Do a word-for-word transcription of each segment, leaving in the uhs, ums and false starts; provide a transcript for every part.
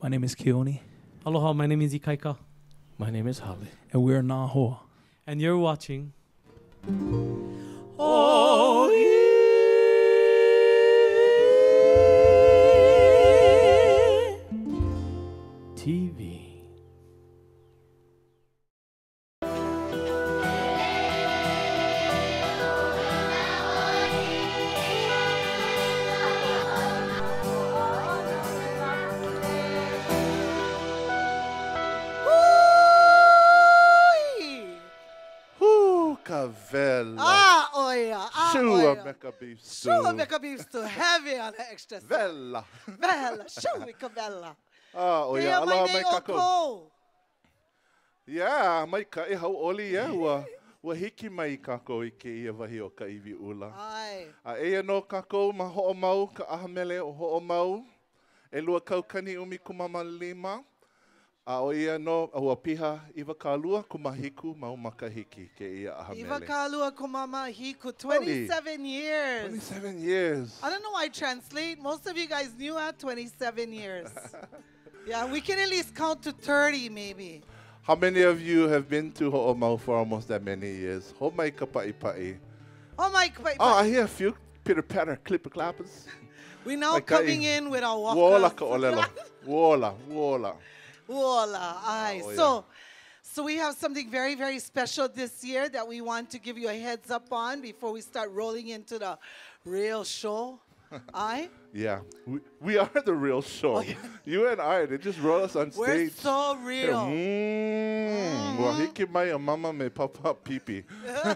My name is Keone. Aloha, my name is Ikaika. My name is Hale. And we're Nāhoa. And you're watching Oh, T V. Vela. Ah, oia. Ah, Shua oia. meka beef stew. Shua meka beef stew. Heavy on the extra stuff. Vela. Vela. Shua meka vela. Ah, oia. Kaya Aloha mai mai nei o kako. ko. Yeah, mai ka e hau oli e ua. Ua hiki mai kako I ke ia wahi o ka iwi ula. Ai. A eia no kako ma Hoʻomau, ka ʻaha mele o Hoʻomau. E lua kaukani umi kumama lima. A o ia no, a ua piha iwa ka lua kumahiku mau makahiki ke ia ʻaha Iwa mele. kalua kumama hiku. twenty-seven years. twenty-seven years. I don't know why I translate. Most of you guys knew at twenty-seven years. Yeah, we can at least count to thirty maybe. How many of you have been to Hoʻomau for almost that many years? Ho mai ka paʻi paʻi. Oh my God. Oh, I hear a few pitter-patter, clipper-clappers. We're now Mai ka coming i- in with our walkers. Wola ka olelo. Wola, wola. Voila. Aye. Oh, yeah. So, so we have something very, very special this year that we want to give you a heads up on before we start rolling into the real show. Aye. Yeah, we, we are the real show. Oh, yeah. You and I, they just roll us on We're stage. so real. Mm. Wa hiki mai o mama me papa pipi.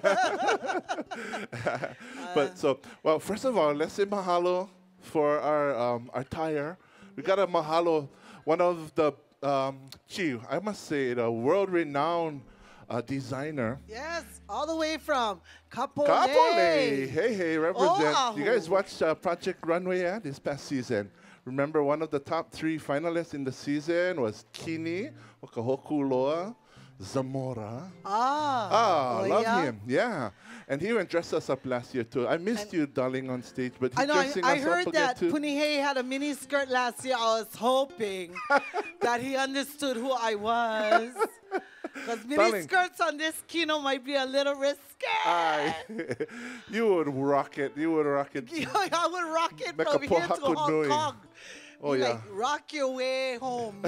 But so, well, first of all, let's say mahalo for our um, our tire. We got a mahalo, one of the um, gee, I must say, the world-renowned uh, designer. Yes, all the way from Kapolei. Kapolei. Hey, hey, represent. You guys Oahu. watched uh, Project Runway yeah, this past season. Remember, one of the top three finalists in the season was Kini, Okahokuloa, Zamora. Ah. Ah, oh, love yeah? him. Yeah. And he went dress us up last year, too. I missed And you, darling, on stage, but he's I know. I, dressing I us heard up again, that too. Punihei had a mini skirt last year. I was hoping that he understood who I was. Because mini Darling. skirts on this kino might be a little risky. Aye. You would rock it. You would rock it. I would rock it Meka from here to pohaku Hong nui. Kong. Oh, You yeah. Like, rock your way home.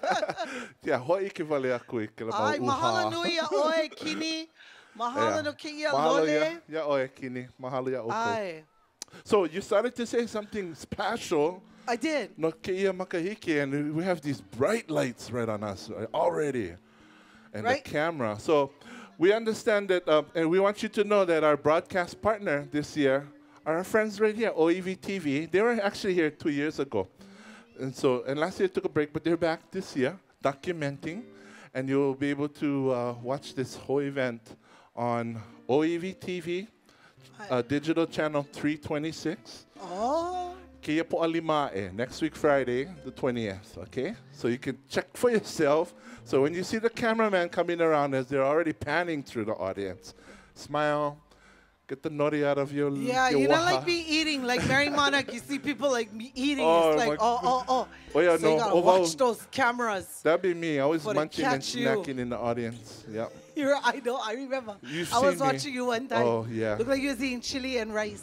Yeah, hoi ke vale aku i ke la Ai, mau mahalo uha. nui ya oe kini. Mahalo Yeah. no ke ia Mahalo ya, lole. ya oe kini. Mahalo ya oko. Ai, So you started to say something special. I did. No ke ia makahiki, and we have these bright lights right on us right, already. And Right. the camera. So we understand that, um, and we want you to know that our broadcast partner this year are our friends right here, O E V T V. They were actually here two years ago. And so, and last year took a break, but they're back this year, documenting. And you'll be able to uh, watch this whole event on O E V T V, uh, digital channel three twenty-six. Oh. Kia po'alimae, next week Friday, the twentieth, okay? So you can check for yourself. So when you see the cameraman coming around as they're already panning through the audience, smile, get the nori out of your Yeah, your you don't waha. like me eating like Mary Monarch. You see people like me eating. Oh, it's my like, oh, oh, oh. Oh, yeah, so no, you gotta over- watch those cameras. That'd be me, always For the munching and catch you. snacking in the audience. Yeah. You're, I know, I remember. You've I was seen me. watching you one time. Oh, yeah. Looked like you was eating chili and rice.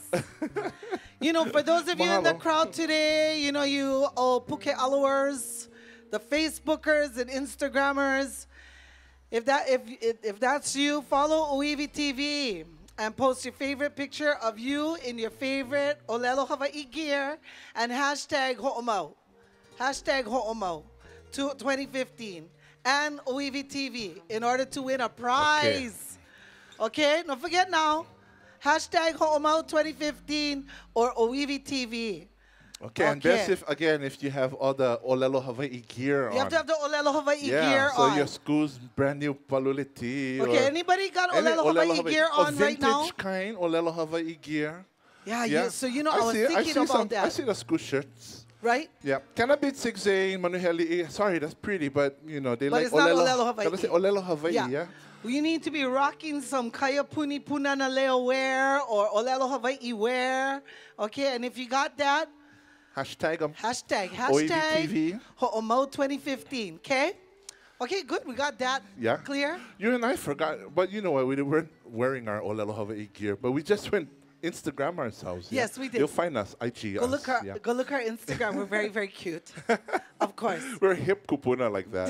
You know, for those of you in the Mahalo. crowd today, you know, you oh, Puke followers, the Facebookers and Instagrammers, if that if, if if that's you, follow O E V T V and post your favorite picture of you in your favorite Olelo Hawaiʻi gear and hashtag Hoʻomau. Hashtag Hoʻomau to twenty fifteen and O E V T V in order to win a prize. Okay, don't forget now. Hashtag Hoʻomau twenty fifteen or O E V T V. Okay, and Okay. best if, again, if you have all the Olelo Hawaii gear on. You have to have the Olelo Hawaiʻi yeah, gear so on. your school's brand new paluliti. Okay, or anybody got any Olelo Hawaiʻi Hawaii- gear or on right now? vintage kind Olelo Hawaii gear. Yeah, Yeah. You, so you know, I, was see, I thinking see about some, that. I see the school shirts. Right? Yeah. Cannabis Sigzay, Manuheli. Sorry, that's pretty, but you know, they But like it's not Olelo. Olelo Hawaii. Gotta say Olelo Hawaii, yeah. Yeah. You need to be rocking some Kaiapuni Pūnana Leo wear or Olelo Hawaii wear. Okay, and if you got that, Hashtag them. Hashtag, O E V T hashtag V. Hoʻomau twenty fifteen, okay? Okay, good, we got that Yeah. clear. You and I forgot, but you know what? We weren't wearing our Olelo Hawaiʻi gear, but we just went Instagram ourselves. yeah? Yes, we did. You'll find us, I G Go us. look, our, yeah. go look our Instagram, we're very, very cute. Of course. We're hip kupuna like that.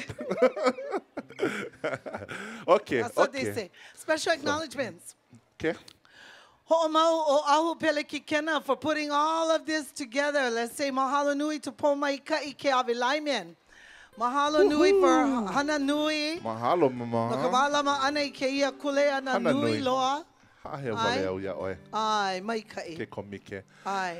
okay, That's what okay. they say. Special acknowledgements. Okay. Hoʻomau Oʻahu Pelekikena for putting all of this together. Let's say mahalo nui to Pomaikai ke Avilaimen. Mahalo nui for Hana Nui. Mahalo, mama. Nakamalama ana ke ia kuleana Hana nui nui. loa. Hahe Ai. wale au ia oe. Ai, mai kai. Ke komike. Ai.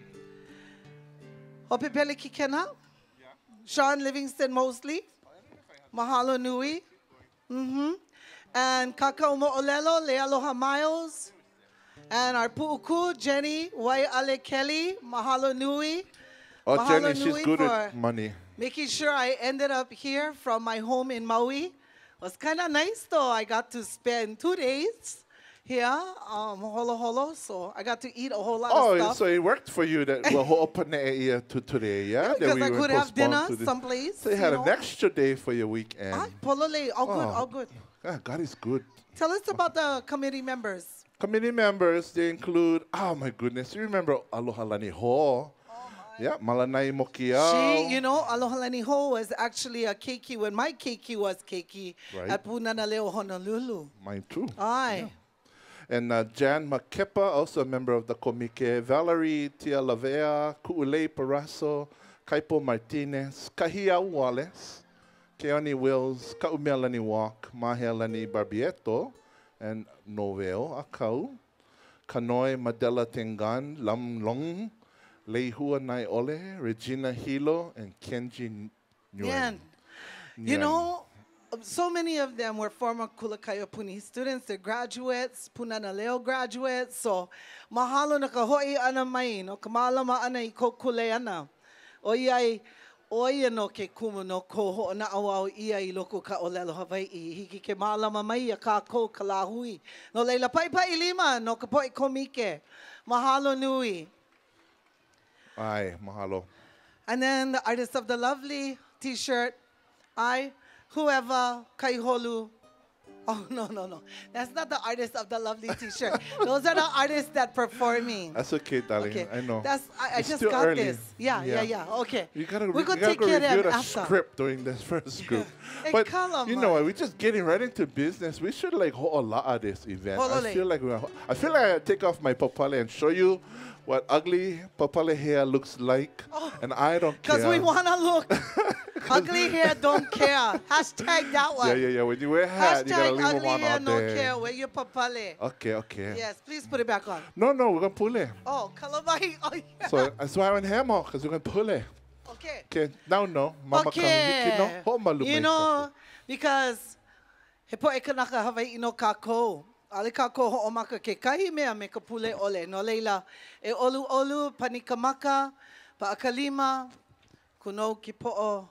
Hope Pelekikena? Sean Livingston Mosley. Mahalo nui. Mm-hmm. And Kakao Mo'olelo, Lealoha Miles. And our pu'uku, Jenny Waiʻale Kelly, mahalo nui. Oh, Mahalo Jenny, she's nui good for at money. making sure I ended up here from my home in Maui. It was kind of nice though. I got to spend two days here, um, holo holo, so I got to eat a whole lot Oh, of stuff. so it worked for you that we're ho'opane to today, yeah? Yeah, That because we I were could have postponed dinner to this. someplace. So you had know. an extra day for your weekend. Ah, polole, all good, Oh. all good. Ah, God is good. Tell us about the committee members. Committee members, they include, oh my goodness, you remember Aloha Lani Ho? Yeah, Malanai Mokiao. She, you know, Aloha Lani Ho was actually a keiki when my keiki was keiki Right. at Pūnana Leo Honolulu. Mine too. Aye. And uh, Jan Makepa, also a member of the Komike. Valerie Tia Lavea, Ku'ulei Paraso, Kaipo Martinez, Kahia Wallace, Keoni Wills, Kaumelani Walk, Mahelani Barbieto, and Noveo Akau, Kanoi Madela Tengan, Lam Long, Leihua Nai Ole, Regina Hilo, and Kenji Nguyen. Man, you know, so many of them were former Kula Kaiapuni students. They're graduates, Pūnana Leo graduates. So, mahalo na ka ho'i ana mai, no ka mālama ana I ko kule ana. O iai, o ia no ke kumu no ko ho na awau ia I loko ka olelo Hawaiʻi. Hiki ke mālama mai a ka ko ka lahui. No leila pai pai lima, no ka po'i komike. Mahalo nui. Ai, mahalo. And then the Artist of the Lovely t-shirt. I, whoever, Kaiholu. Oh, no, no, no. That's not the Artist of the Lovely t-shirt. Those are the artists that performing. That's okay, darling. Okay. I know. That's, I, I It's just still got early. this. Yeah, yeah, yeah. Okay. You gotta, We're re- going you to gotta take care review of the them after. script during this first group. Hey, But Kalama. you know what? We're just getting right into business. We should like hold a lot of this event. I Holole. feel like we're, I feel like I take off my papale and show you what ugly papale hair looks like, Oh, and I don't care. Because we want to look. Ugly hair, don't care. Hashtag that one. Yeah, yeah, yeah. When you wear a hat, you gotta Hashtag leave them ugly on hair, all no day. care. Wear your papale. Okay, okay. Yes, please put it back on. No, no, we're gonna pull it. Oh, kalamai. Oh, yeah. So that's why I'm in hair more, because we're gonna pull it. Okay. Okay, now no. Mama Okay. Ka, no, ho malu You mai know, because he po e kanaka Hawaiʻi no kākou. Ale kākou hoʻomaka ke kahi mea me ka pule ole. No leila, e olu olu, panikamaka, paakalima, kunou ki po'o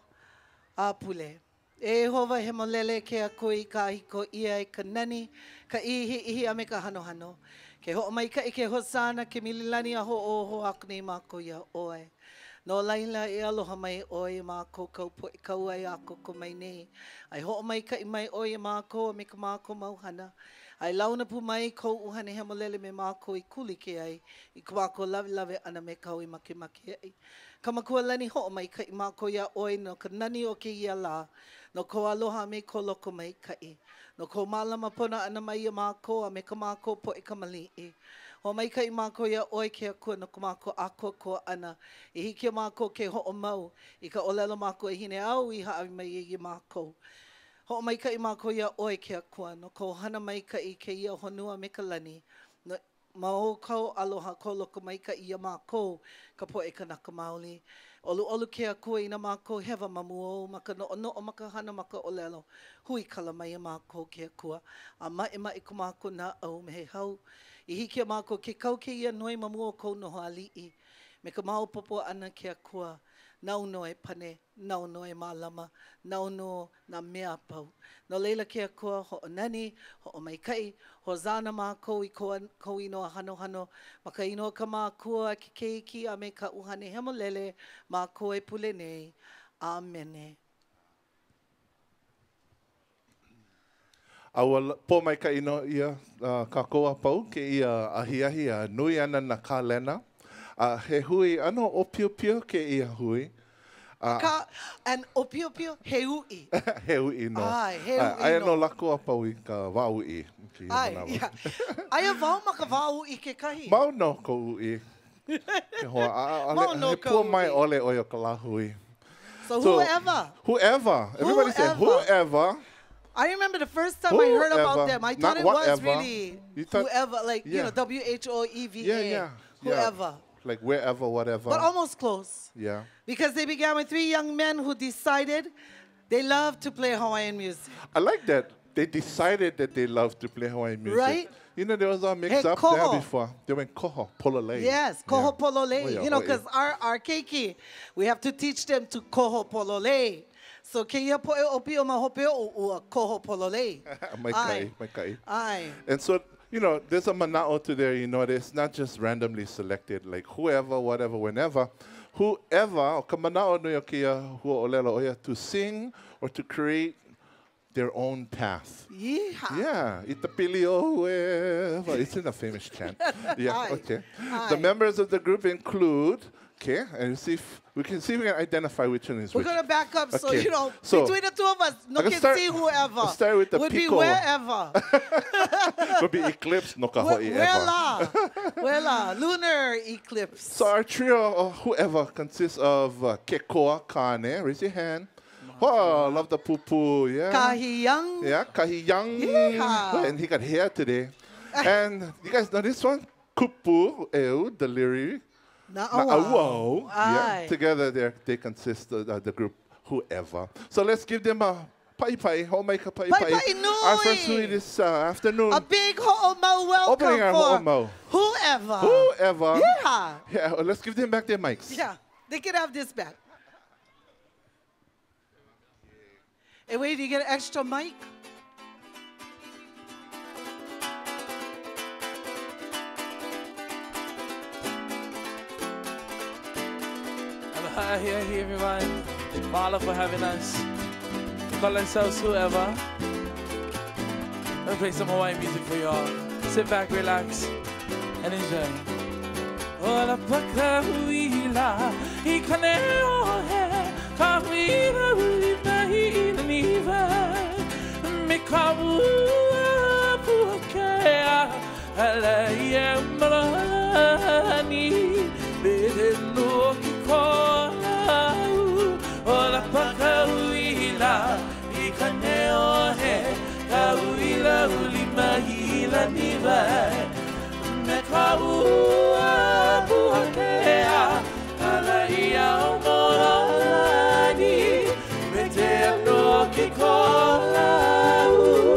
a pule. E Jehova he molele ke a koe ka hiko ia e ka nani, ka ihi ihi a me ka hano hano. Ke hoʻomaika i ke hosana, ke mililani a ho'o ho akne mako ia oe. No laila e aloha mai oe mākou kau po i kau ai a koko mai nei. Ai hoʻomaika I mai oe mākou a me ka mākou mauhana. Ai launa pu mai kou uhane he molele me mākou I kuli ke ai. I ka mākou lawe lawe ana me kau I make make ai. Ka makua lani hoʻomaika I mākou ia oe no ka nani o ke ia la. No ko aloha me ko loko mai kai. No ko malama pona ana mai ia mākou a me ka mākou po i ka mali'i. Ho mai kai mākou ia oe ke akua no ka mākou akua ko ana. I hiki mākou ke hoʻomau. I ka olelo mākou e hine au I haawi mai I mākou. Ho mai kai mākou ia oe ke akua. No ko hana mai kai ke ia honua me ka lani. No, mau kau aloha ko loko mai kai ia mākou. Ka po e ka naka maoli. Olu olu ke akua I na mākou hewa mamuo. Maka no no o maka hana maka olelo. Hui kala mai a mākou ke akua. A mai mai ko mākou na au me he hau. I hiki a mākou ke kau ke ia noi mamuo kou noho ali'i. Me ka mau popo ana ke akua. nauno e pane, nauno e mālama, nauno na mea pau. No leila ke akua hoʻonani, hoʻomaikai, ho zana mākou i kou inoa hano hano, ma ka inoa ka mākua ke keiki a me ka uhane hemolele, mākou e pule nei. Amene. Aua po mai ka ino ia uh, ka koa pau ke ia ahi ahi a nui ana na ka lena. Uh, he hui ano o pio pio ke ia hui. Uh, Ka, and o pio pio he ui. he ui no. Ai, he Uh, ui Aia no. no lako a pau i ka wau i. Ki Ai, manawa. yeah. Aia wau ma ka wau i ke kahi. Mau no ko ui. Ke hoa, a, a, Mau a, no he ka pua mai ui. ole oio ka la hui. So, So, whoever. Whoever. Everybody say Whoever. whoever. I remember the first time I heard about Whoever. them, I Not thought it was whatever. really You thought- whoever, like, you Yeah. know, W H O E V A. Yeah, yeah. Whoever. Yeah. Like wherever, whatever. But almost close. Yeah. Because they began with three young men who decided they love to play Hawaiian music. I like that. They decided that they love to play Hawaiian music. Right? You know, there was a mix Hey, up koho. there before. They went koho, pololei. Yes, koho polole. Oh, yeah, You know, oh, yeah. because our, our keiki, we have to teach them to koho polole. So ke ia poe opi o mahope o ua koho polole. Mai kai, mai kai. Ai. And so, you know, there's a mana'o to there, you know, it's not just randomly selected, like whoever, whatever, whenever. Whoever, o ka mana'o no kia hua o lelo oia, to sing or to create their own path. Yeehaw. Yeah, itapili o whoever. It's in a famous chant. Yeah, Aye. okay. Aye. The members of the group include, okay, and see if we can see if we can identify which one is We're which. going to back up so, Okay. you know, So, between the two of us, no I can can start- see whoever. I'll start with the Would Pico. be wherever. Could be eclipse, no ka Where, ho'i where ever. la? Where la? Lunar eclipse. So our trio of whoever consists of uh, Kekoa Kane, raise your hand. Oh, love the poo-poo, yeah. Kahi Young. Yeah, Kahi Young. Yeehaw. And he got hair today. And you guys know this one? Kupu Eu, the lyric. Na'awau. Yeah. Aye. Together they they consist of uh, the group whoever. So let's give them a pai pai, ho'omaika pai Pai pai. pai nui. Our first hui this uh, afternoon. A big Ho'omau welcome Opening our for Ho'omau. whoever. Whoever. Yeah. Yeah, well, let's give them back their mics. Yeah. They can have this back. Hey, wait, do you get an extra mic? Hi, here, here, everyone. Mahalo for having us. Call themselves whoever. We'll play some Hawaiian music for y'all. Sit back, relax, and enjoy. Ola paka huila, I kane o he, ka huila uli mahi ina niwa. Me ka ua puakea, ala ia malani, bede no ki kolau. Ola paka huila, I kane o he, ka huila uli mahi ina niwa. Me ka ua puakea, ala ia o morani, me te anoa ki kolau.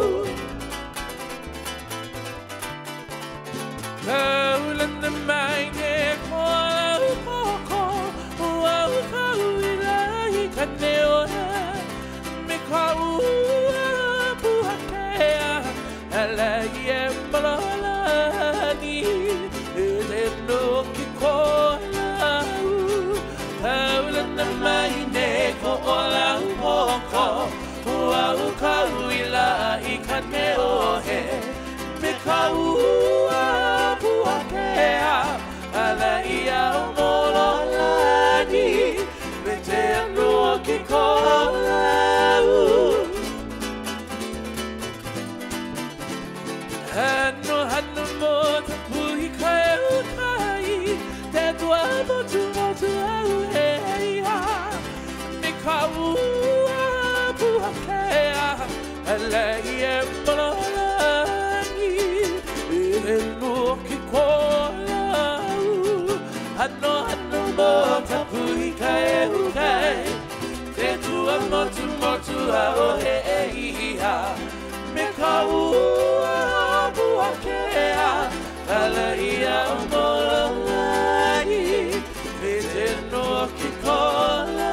Kaulana mai ne kolau koko, ua kauila I ka neoa, me ka ua puakea, ala ia morani, e te anoa ki kolau. Kaulana mai ne kolau koko, ua kauila I ka neoa, me ka ua puakea, ala ia o morani, me te anoa ki kolau. Hano hano mo te pui kai o kai, te tua motu motu au hei ha, me ka ua puakea, ala ia morani, e no ki kolau. Hano hano mo te pui kai o kai, te tua motu motu au hei ha, me ka ua puakea, ala ia morani, me te no ki kolau.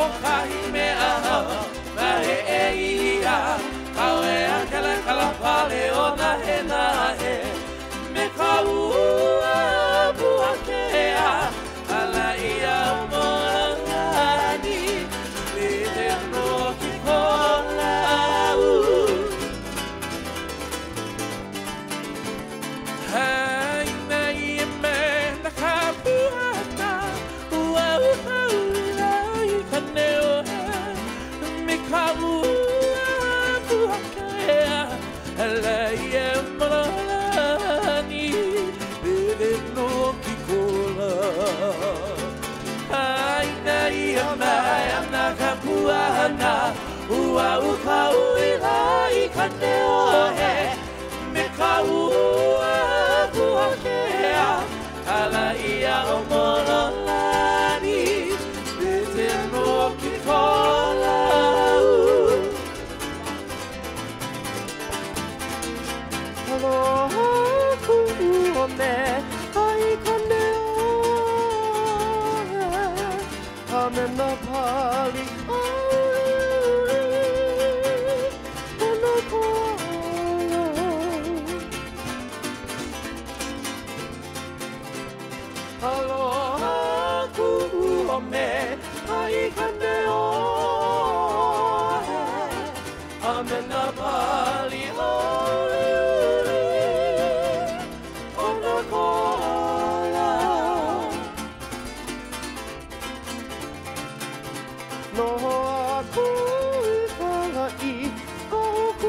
kahi mea na he e ia Kau e akele kalapale o na he na he Me ka ua puakea Ala ia moangani Ni te no ki kola u Hai nei me na ka puana Ua ua ula i ka neo Me ka ua puakea Ala ia moangani Ni te no ki kola Ai nei mai ana ka puana Ua uka uila i ka neo he Me ka ua puakea Ala ia o mololani Me te no ki kola u Aloha ku o me ai ka neo he A me na pali auri O na kola Aloha ku o me ai ka neo he A me na pali auri O na kola Noho aku i kalai o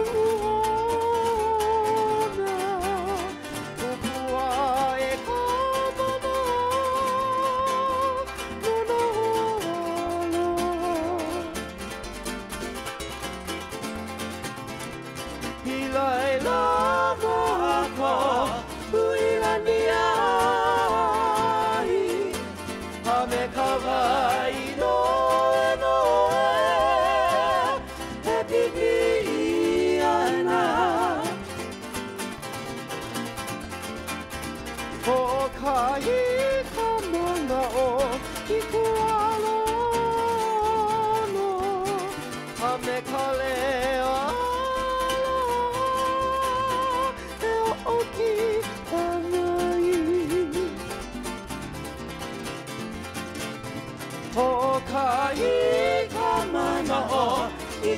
kuona Kupua e ka mama no na hola Hilai lava ako huilani ai A me ka vai no no e pipi ana O kai ka mana o i kualono A me ka leo e o ki anai O kai ka mana o i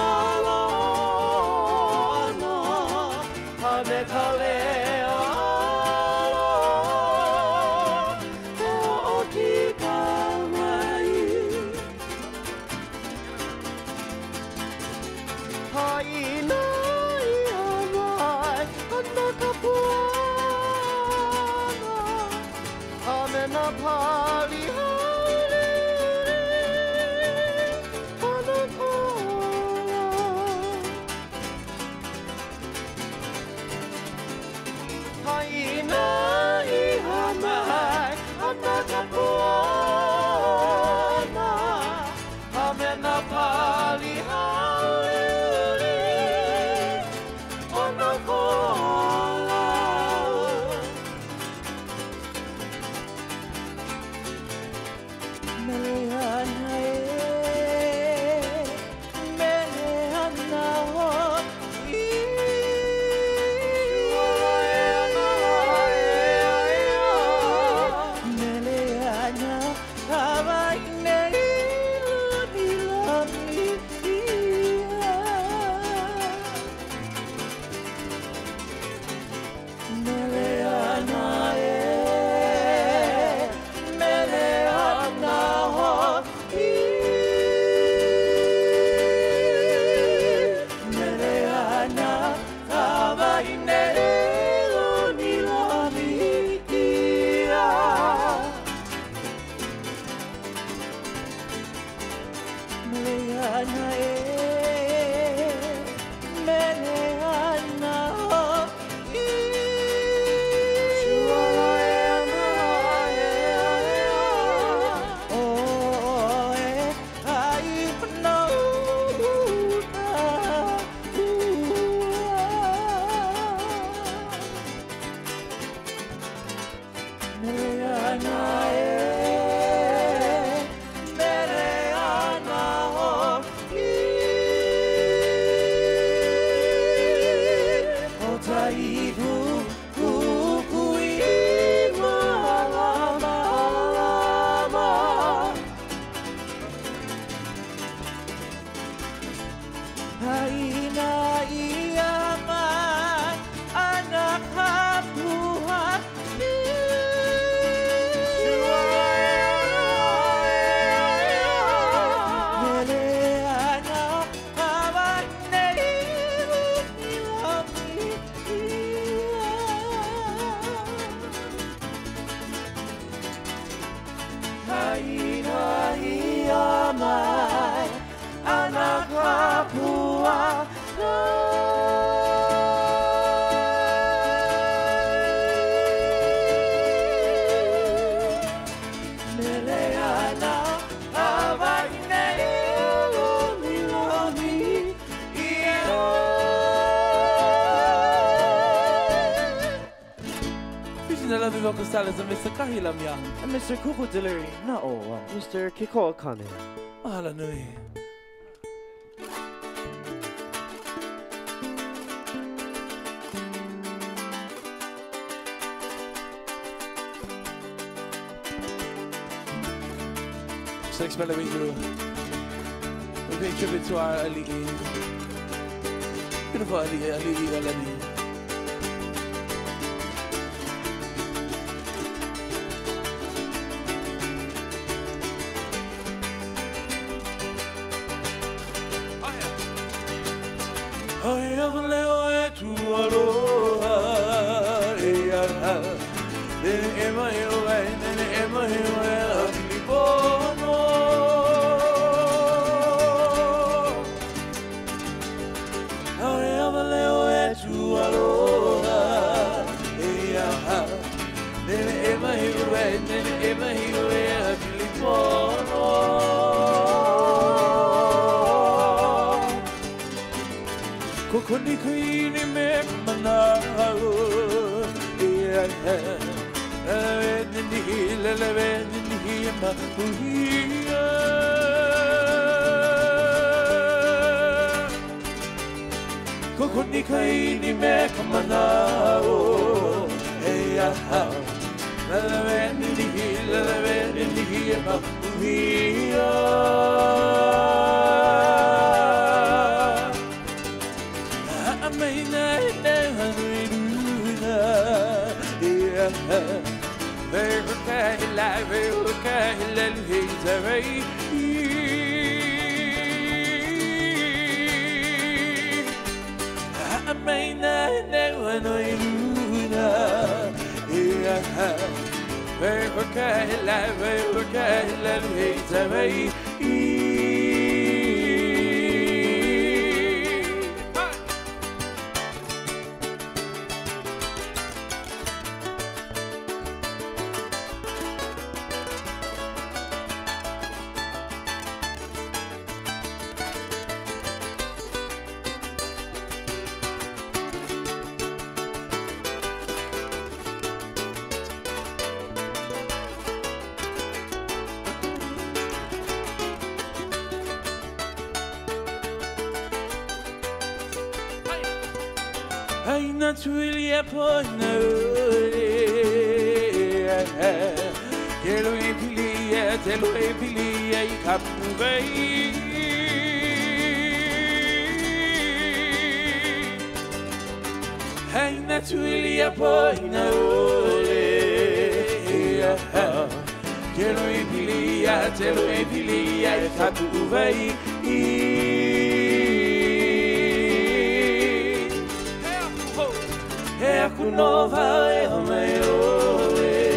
kualono A me ka leo e o ki anai Haina i anai ana ka puana A me na pali haere ana kola Haina i anai ana ka puana A me na pali haere ana kola Meleanae, meleana hoʻi. Meleana Hawaiʻi luni luni ia. Meleanae, meleana hoʻi. Meleana Hawaiʻi luni luni ia. Meleanae, meleana hoʻi. Oe ai panauka ua. vocal stylist of Mister Kahila Mia. And Mister Kupu Delivery, Na'o, Mister Kikoa Kane. Mahalo nui. So next melody we do, we pay tribute to our Ali'i. Beautiful Ali'i, Ali'i, Ali'i. Hawaiʻi leo e tu aloha e ʻaha. Nene e mahi o ai, nene e mahi o e a pilipono. Hawaiʻi leo e tu aloha e ʻaha. Nene e mahi o ai, nene e mahi o e a pilipono. Kokoni kuini me manao ia he lele ni lele ni ma uia Kokoni kuini me manao ia lele ni lele ni ma uia Aina tuilia poina Te lo e pilia, te lo e pilia I kapuvei Aina tuilia poina Te lo e pilia, te lo e pilia I kapuvei E aku nova e Hoʻomau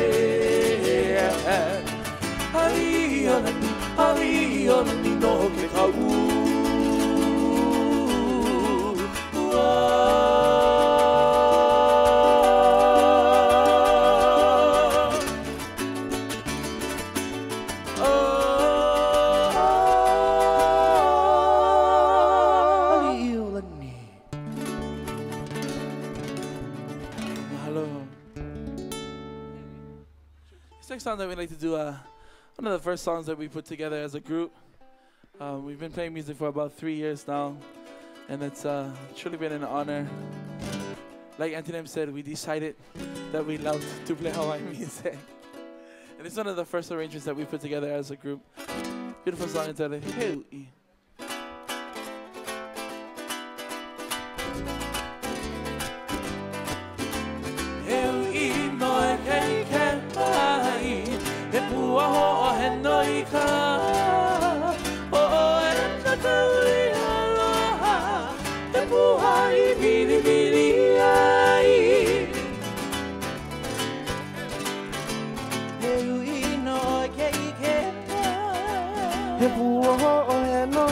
Ai ona ni, ai ona ni no ke kau Song that we like to do, uh, one of the first songs that we put together as a group. Um, we've been playing music for about three years now, and it's uh, truly been an honor. Like Antonym said, we decided that we loved to play Hawaiian music. And it's one of the first arrangements that we put together as a group. Beautiful song entitled Hūʻewa. He pua ho o he no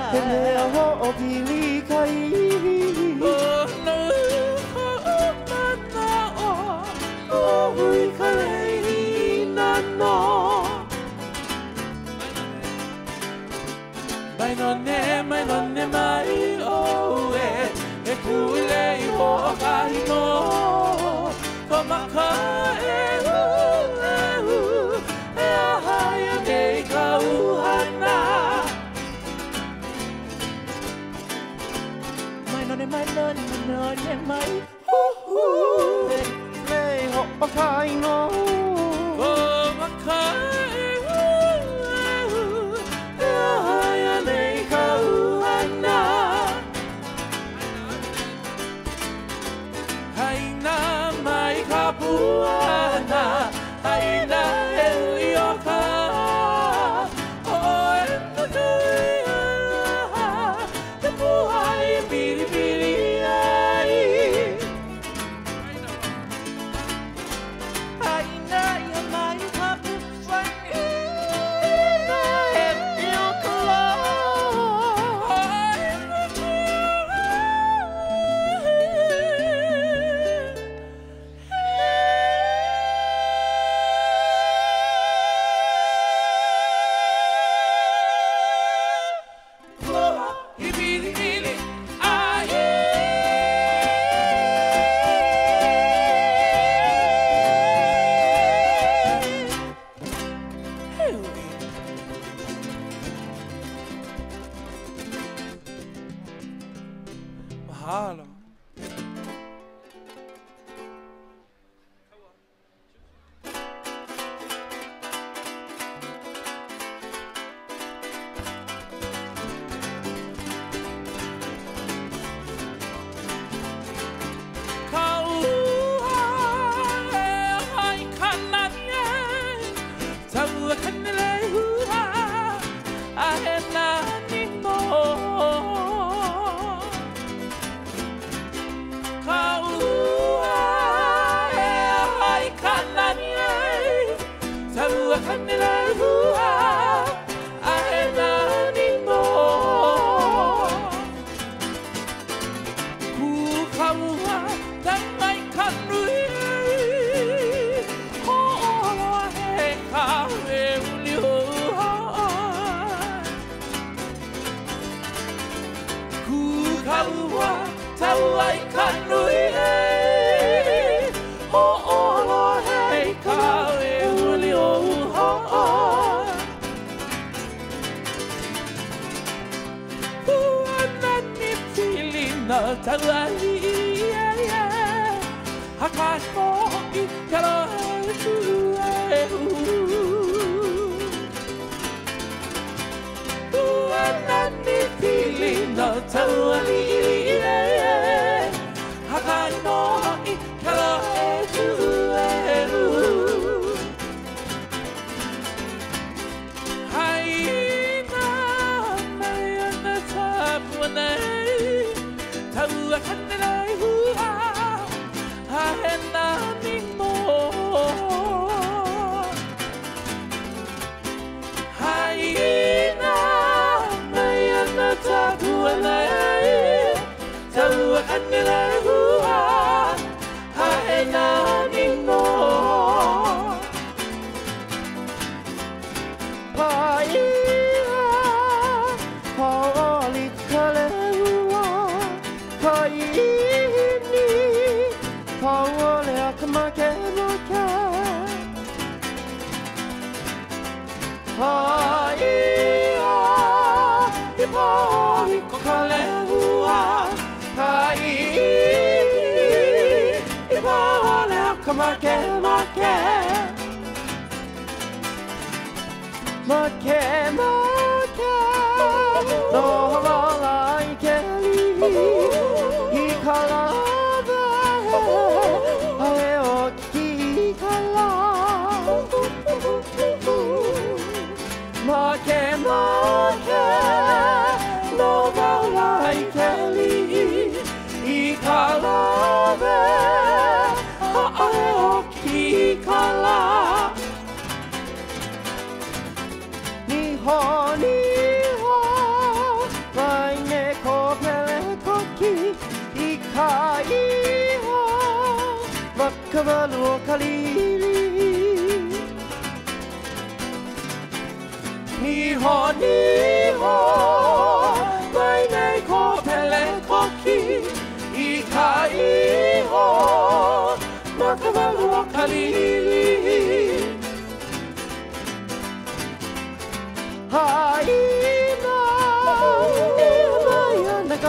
He mea hoʻopilikai. Pūnana Leo O Mānoa O hui ka lei nano. Mai no ne, mai no ne mai o e E kule i hoʻokahi no Ko maka e hu e hu E aha ia nei ka uhana. Mai no ne, mai no ne, mai no ne mai hu hu Me hoʻokahi no. Ko maka e hu e hu E aha ia nei ka uhana. Haina mai ka Pūnana, haina e ui o ka o e tatui aha, te puhai e piripiri ai. Haina ia mai ka Pūnana, haina e ui o ka o e tatui. Mahalo.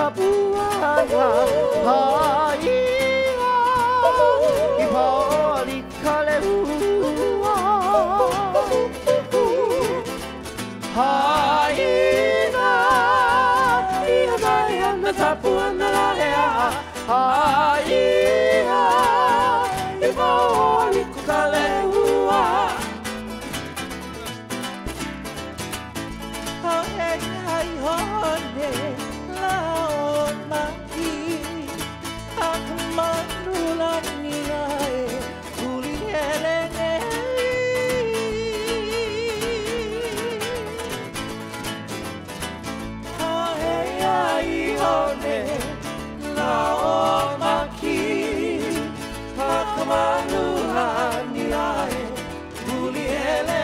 Papahana Haʻia I paoli kalehua Haʻina I hanai ana Pūnana Leo Haʻia I paoli kalehua Hei hai hone la o maki Akamanula ni ai Kuli hele Hei ai hone la o maki Akamanula ni ai Kuli hele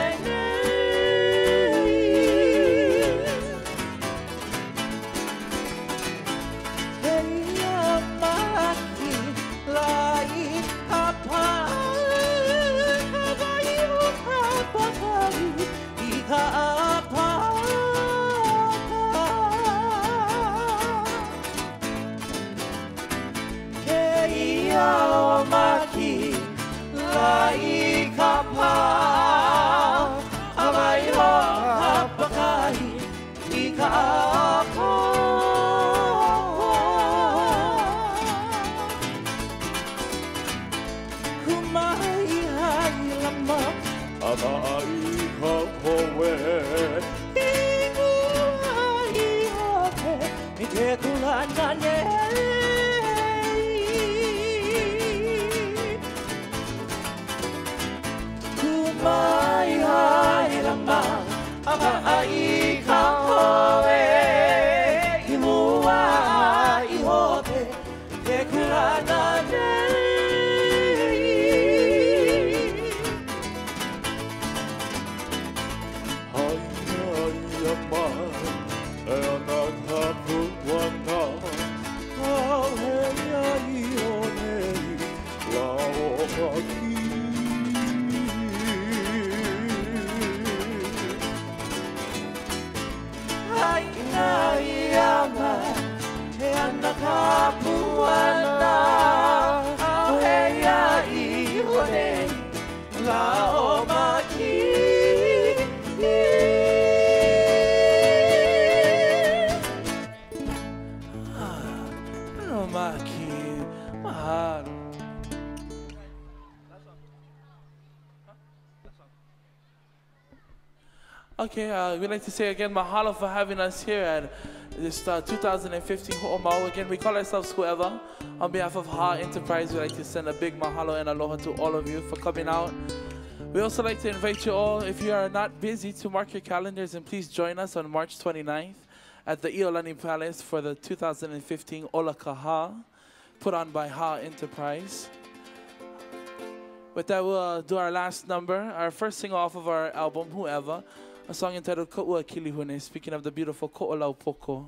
Okay, uh, we'd like to say again, mahalo for having us here at this uh, two thousand fifteen Hoʻomau. Again, we call ourselves Hūʻewa. On behalf of Hā Enterprise, we'd like to send a big mahalo and aloha to all of you for coming out. We also like to invite you all, if you are not busy, to mark your calendars and please join us on March twenty-ninth at the Iolani Palace for the two thousand fifteen Ola Kaha, put on by Hā Enterprise. With that, we'll uh, do our last number, our first single off of our album, Hūʻewa, a song entitled Ko'ua Kilihune, speaking of the beautiful Ko'olau Poko.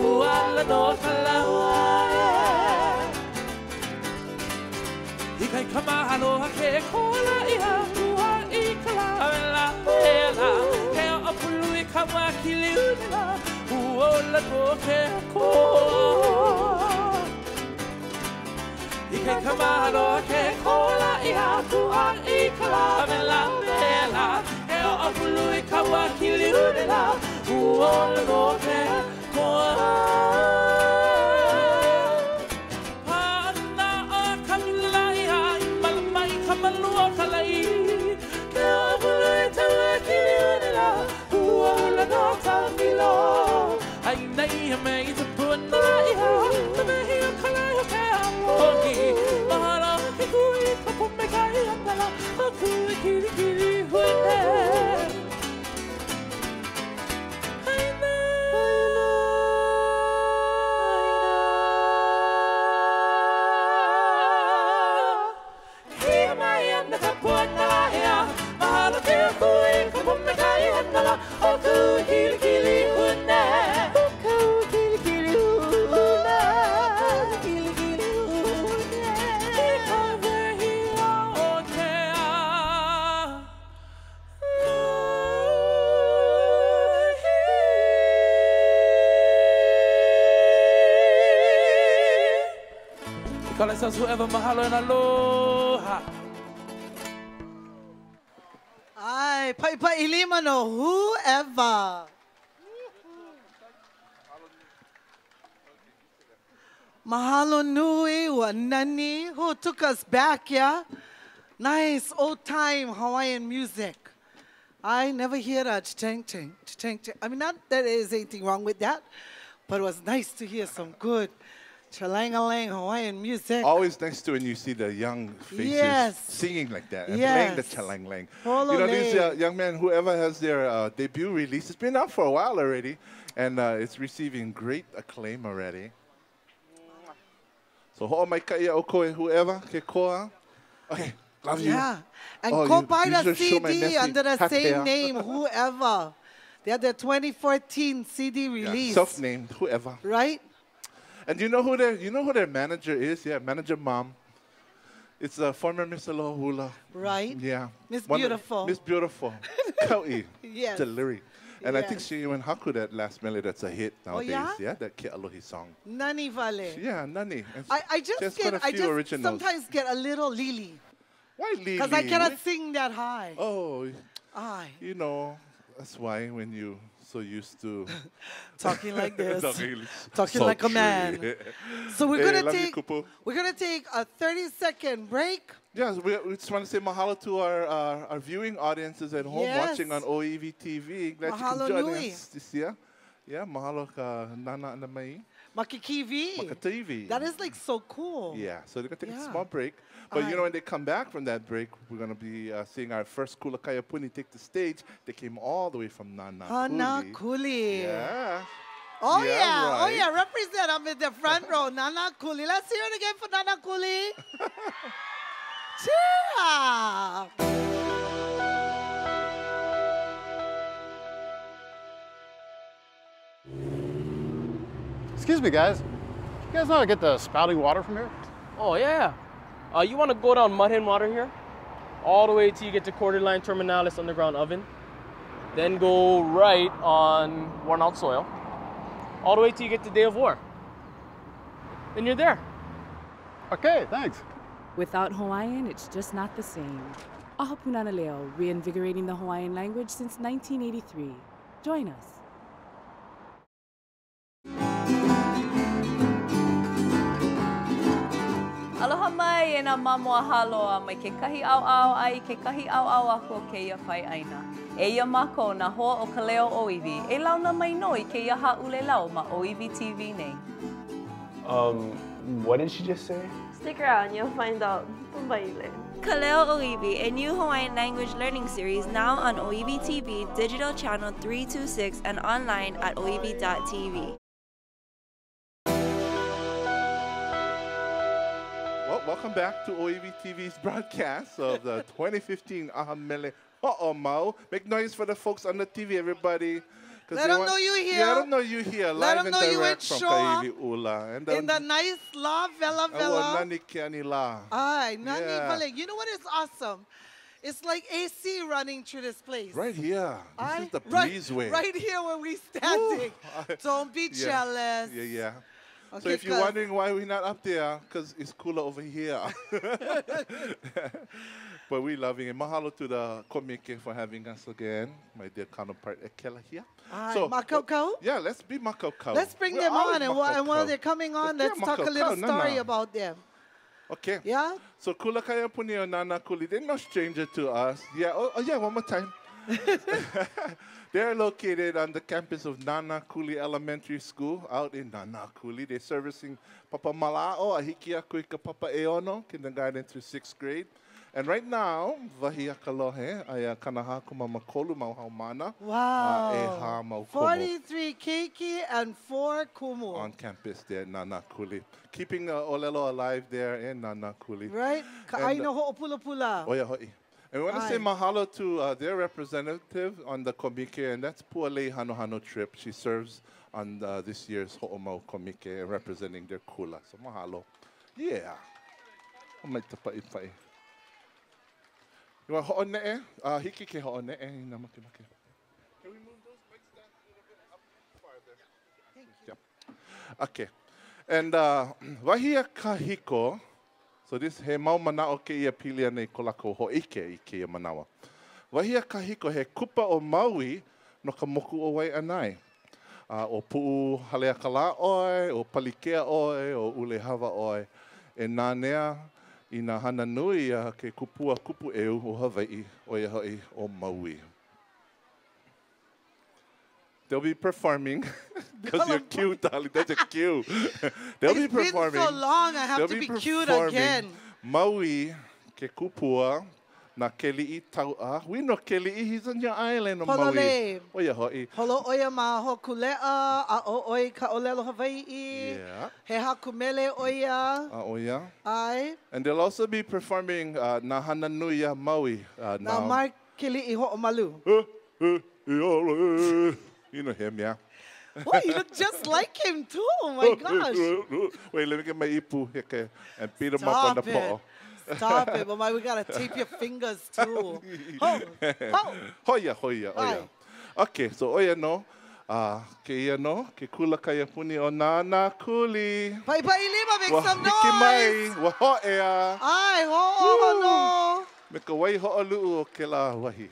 Huala no kalaua e Kai kamahalo ke kola ia Ua i kalawela pela Ke o pulu i kamakili unila Huola no ke kola I Kai kamahalo ke kola ia Ua i kalawela pela Ke o pulu i kamakili unila Huola no ke kola Kala says whoever mahalo and aloha. Ay, paipa ilima no whoever. Mahalo nui wa nani who took us back, yeah? Nice old time Hawaiian music. I never hear that ching ching ching ching. I mean, not that there is anything wrong with that, but it was nice to hear some good chalang-a-lang Hawaiian music. Always nice to when you see the young faces Yes. singing like that and Yes. playing the chalang-lang. Holo You know, these uh, lei. young men, whoever has their uh, debut release, it's been out for a while already, and uh, it's receiving great acclaim already. So, hoʻomaikai o koe whoever, ke koa. Okay, love you. Yeah, and Oh, go you- buy you the should show my C D nephew under the Hatea. same name, whoever. They had the twenty fourteen C D Yeah, release, self-named, whoever. right? And you know who their you know who their manager is? Yeah, manager mom. It's a uh, former Miss Aloha Hula. Right? Yeah. Miss One of- Beautiful. Miss Beautiful. Kau'i. Yes. Deliri. And I think Yes. she even haku that last Mele that's a hit nowadays. yeah? Yeah, that Ke Alohi song. Nani vale. Yeah, Nani. And I, I just there's get, quite a I few just originals. sometimes get a little lily Why Lili? because I cannot sing that high. Oh, Aye, you know, that's why when you so used to talking like this. talking, Talking like a sultry. man. So we're Hey, gonna love you, take Kupu. we're gonna take a thirty second break. Yes, we, we just want to say mahalo to our uh, our viewing audiences at home Yes. watching on O E V T V. Glad Mahalo you can join nui. us this year. Yeah, mahalo ka nana na mai Makikivi. makativi. That is like so cool. Yeah, so they're gonna take Yeah. a small break. But Aye. you know, when they come back from that break, we're gonna be uh, seeing our first Kula Kaiapuni take the stage. They came all the way from Nānākuli. Nānākuli. Yeah. Oh Yeah, yeah, oh right. yeah, represent. I'm in the front row. Nānākuli. Let's hear it again for Nānākuli. Cheer! Excuse me, guys. You guys know how to get the spouting water from here? Oh, yeah. Uh, you want to go down Mudhen Water here, all the way till you get to Quarter Line Terminalis Underground Oven. Then go right on Worn Out Soil, all the way till you get to Day of War. Then you're there. Okay, thanks. Without Hawaiian, it's just not the same. ʻAha Pūnana Leo, reinvigorating the Hawaiian language since nineteen eighty-three. Join us. Aloha mai e nā mamua haloa mai ke kahi au-au ai ke kahi au-au aku o keia Waiʻaina. E ia mākou nā hoa o ka leo ʻōiwi. E launa mai no i keia haʻule lau ma O E V T V nei. Um, what did she just say? Stick around, you'll find out. Bye. Ka Leo ʻŌiwi, a new Hawaiian language learning series now on O E V T V, digital channel three two six, and online at O E V dot T V. Well, welcome back to O E V T V's broadcast of the twenty fifteen ʻAha Mele Hoʻomau. Make noise for the folks on the T V, everybody. Let them know you here. Yeah, let them know you here. Let live them know and you in direct from Shaw. Kaiapuni. And In the nice La Vela Villa. Nani Kiani La. Aye, Nani Yeah. Vale. You know what is awesome? It's like A C running through this place. Right here. This Aye. is the right, breezeway. Right here where we standing. Don't be Yeah. jealous. Yeah, yeah. Okay, so if you're 'cause- wondering why we're not up there, because it's cooler over here. But we're loving it. Mahalo to the komike for having us again. My dear counterpart, Ekela here. Aye, So, Makau. Yeah, let's be Makau. Let's bring We're them always on, and, wh- and while Makau. they're coming on, Let's let's get talk a Makau. little No, story no. about them. Okay. Yeah? So Kula Kaiapuni or Nānākuli, they're no stranger to us. Yeah, oh, oh yeah, one more time. They're located on the campus of Nānākuli Elementary School out in Nānākuli. They're servicing Papa Mala'o, Ahikia Kuika Papa Eono, kindergarten through sixth grade. And right now, Vahi Akalohe, Aya Kanaha Kumamakolu Mauhaumana. Wow. ʻAha mau komo. forty-three keiki and four kumu. On campus there, Nānākuli. Keeping uh, Olelo alive there in Nānākuli. Right? Ka'aino ho'opulapula. Oh, yeah, hoi. And we want to say Aye. mahalo to uh, their representative on the komike, and that's Pualei Hano Hano trip. She serves on uh, this year's Ho'omau komike, representing their kula. So mahalo. Yeah. Omai tapai pai. You want ho'one'e? Uh, hiki ke ho'one'e. Namake make. Can we move those mic stands a little bit up farther? Thank you. Yeah. Okay. And uh, wahia kahiko. So this he mau manao ke ia pilia nei kolako ho'ike I ke ia manawa. Wahia kahiko he kupa o Maui no ka moku o Waiʻanae. Uh, o pu'u haleakala oi, o palikea oi, o ulehawa oi. E nānea I nā hana nui a ke kupua kupu eu o Hawaiʻi o ia hoi o Maui. They'll be performing because you're cute, darling. That's a cue. They'll It's be performing. been so long, I have They'll to be, be cute performing again. Maui ke kupua na keli'i tau'a. We know keli'i, he's on your island o Maui. Pololei. O ia hoi. Holo oia ma hokulea, a o oi ka olelo Hawaiʻi. Yeah. He haku mele oia. Uh, o ia. Ai. And they'll also be performing uh, na hana nui a Maui. Uh, Na mai kili'i ho'omalu. You know him, yeah. Oh, you look just like him too. Oh my gosh. Wait, let me get my ipu heke and beat him up on Stop the it. pole. Stop it. But my, we got to tape your fingers too. Ho, ho. Hoia, hoia, oia. Okay, so oia no. Uh, ke ia no, ke Kula Kaiapuni o Nānākuli. Pai pai lima, make Wa some hiki mai, noise. wa ho'ea. Ai, ho, no. Me ka wai ho'olu'u o ke la wahi.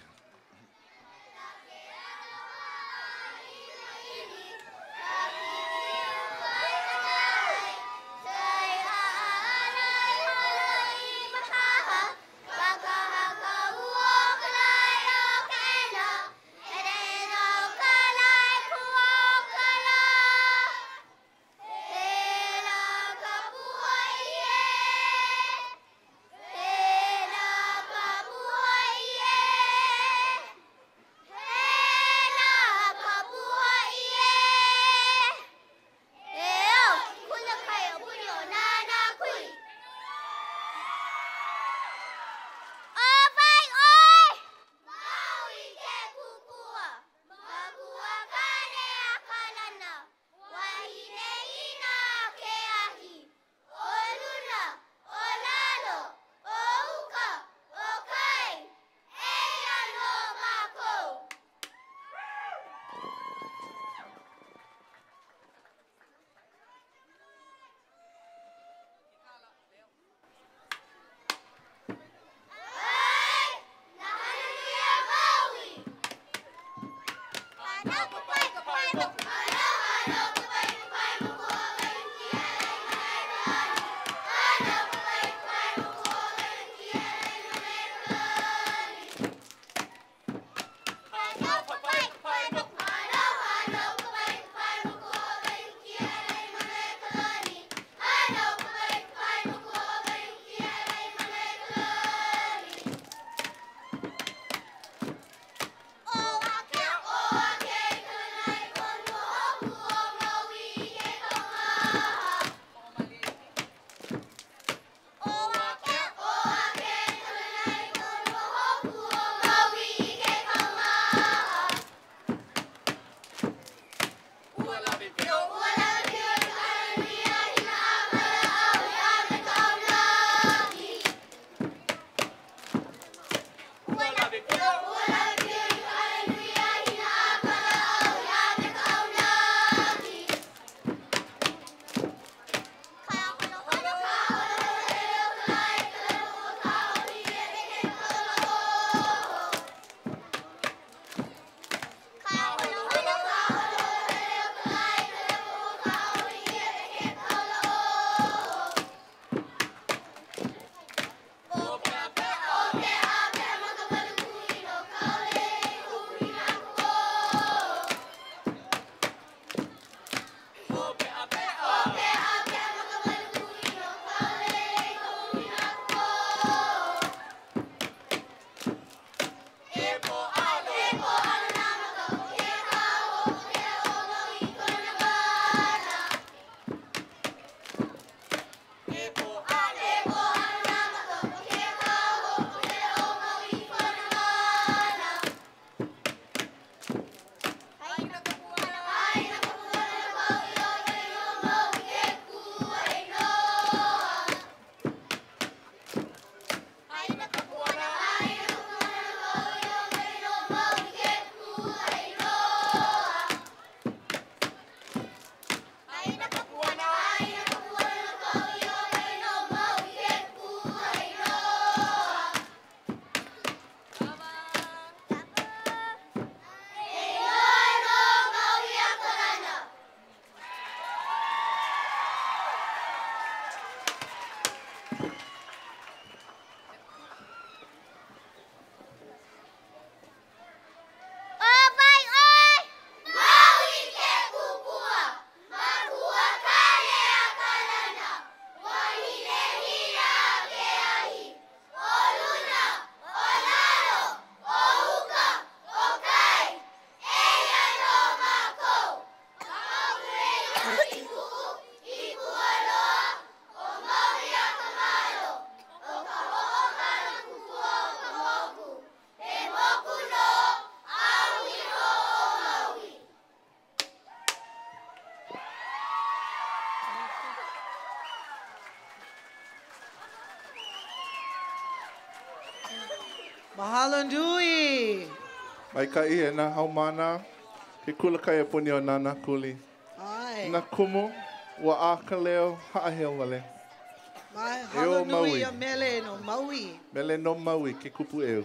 Mahalo nui. Mai ka i e nā haumana, ke Kula Kaiapuni o Nānākuli. Ai. Nā kumu, ua aka leo, haaheo wale. Mai E halo o nui Maui. a Mele no Maui. Mele no Maui, ke kupu eu.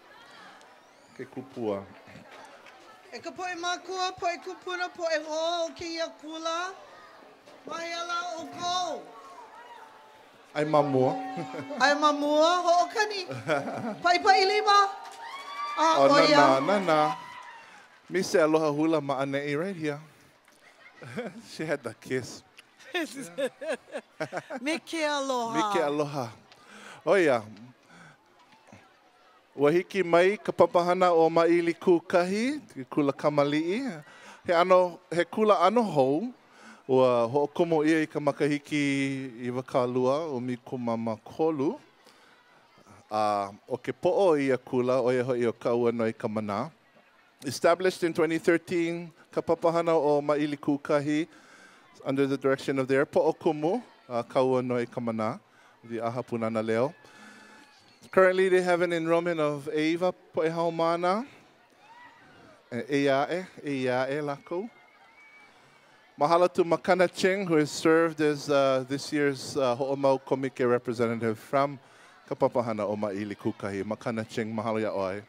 Ke kupua. E ka poe makua, poe kupuna, poe ho, ke ia kula. Mai ala o ko. Ai mamua. Ai mamua, ho kani. Pai pai lima. Ah, Oh, o ia. na, na, na. Me say aloha hula ma'anei right here. She had the kiss. Me ke aloha. Me ke aloha. Oh, yeah. Ua hiki mai ka papahana o Māʻilikūkahi, ke kula kamali'i. He ano, he kula ano hou. Ua ho'okomo ia i ka makahiki i wakalua o mikumama kolu. Uh, o ke po'o ia kula o ia hoi o kaua noi ka mana. Established in twenty thirteen, ka papahana o Māʻilikūkahi under the direction of their po'o kumu, uh, kaua noi ka mana, the ʻaha Pūnana Leo. Currently, they have an enrollment of eiva po'e haumana, e ia'e, e ia'e lako. Mahalo to Makana Ching, who has served as uh, this year's uh, Hoʻomau Komike representative from ka papahana o Māʻilikūkahi. Makana Ching, mahalo ya oi.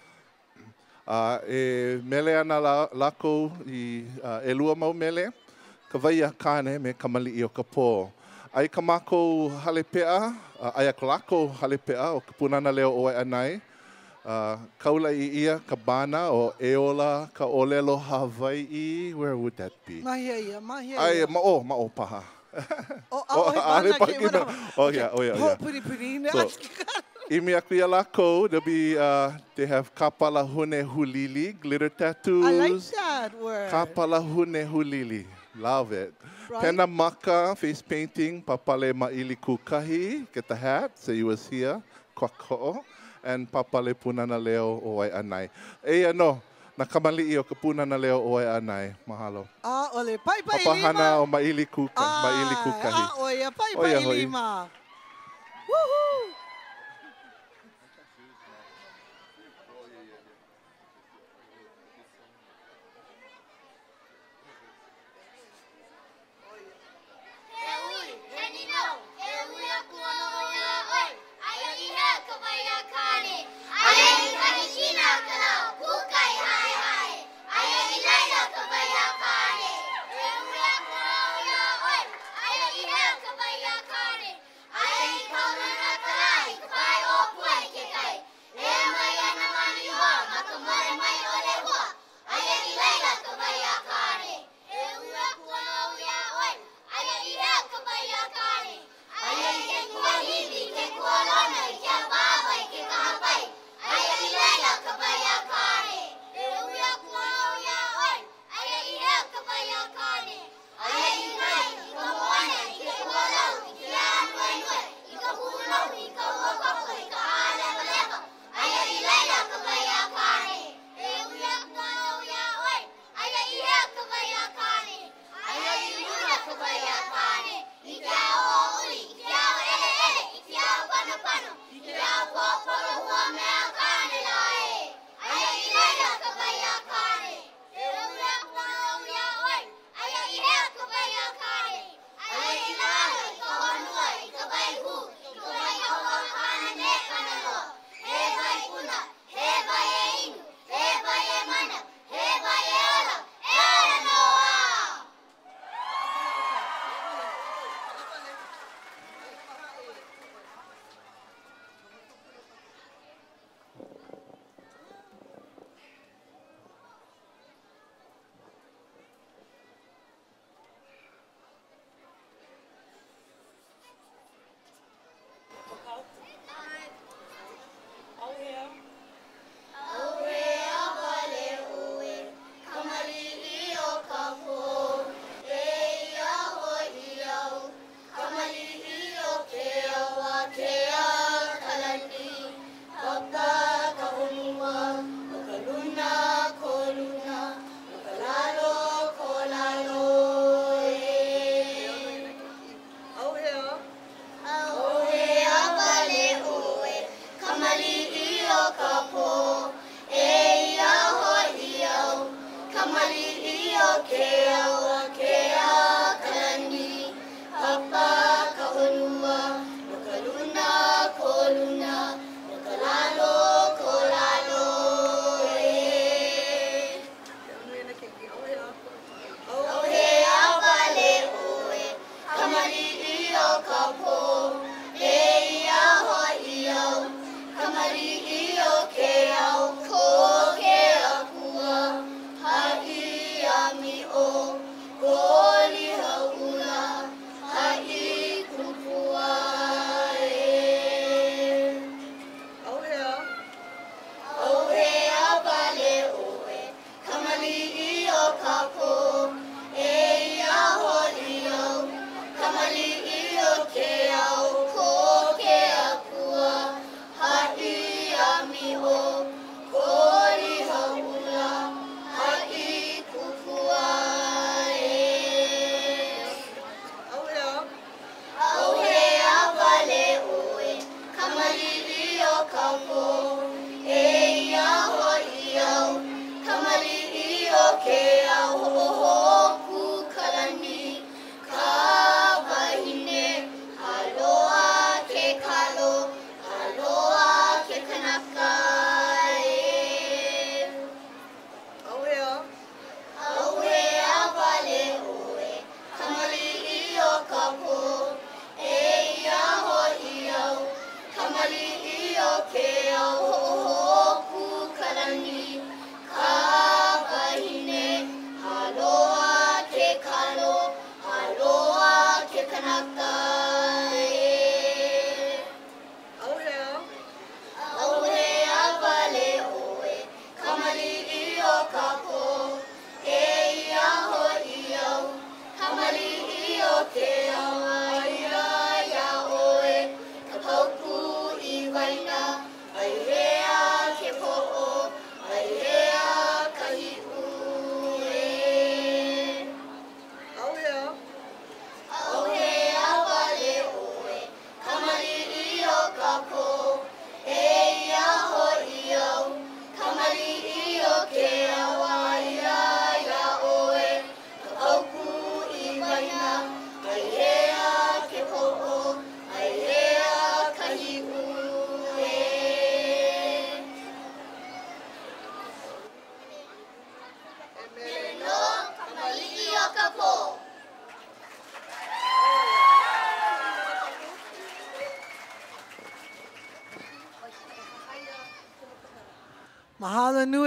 Uh, e mele ana la, lako i uh, e lua mau mele, ka waia kāne me ka mali'i o ka pō. Ai ka mākou hale pea, uh, ai ako lako hale pea o ka Pūnana Leo O Waiʻanae. Uh, kaula i ia ka bana o Eola, ka olelo Hawaiʻi. Where would that be? Mahia ia, mahia Ai, ia. ma'o, ma'o paha. O, oh, he bana ke mana. Oh, yeah, oh, yeah, Ho, yeah. puri puri. So, imi aku ia lako, there'll be, uh, they have kapala hune hulili, glitter tattoos. I like that word. Kapala hune hulili. Love it. Right? Pena maka, face painting, papale Māʻilikūkahi, get the hat, say you was here, kwako'o. And papale Pūnana Leo O Waiʻanae. E ano, na kamali'i o ka Pūnana Leo O Waiʻanae. Mahalo. Ah, ole, pai pai lima. Papahana o Māʻilikuka, Māʻilikūkahi. Ah, oia, pai Oia, pai hoi. lima. Woohoo! Ai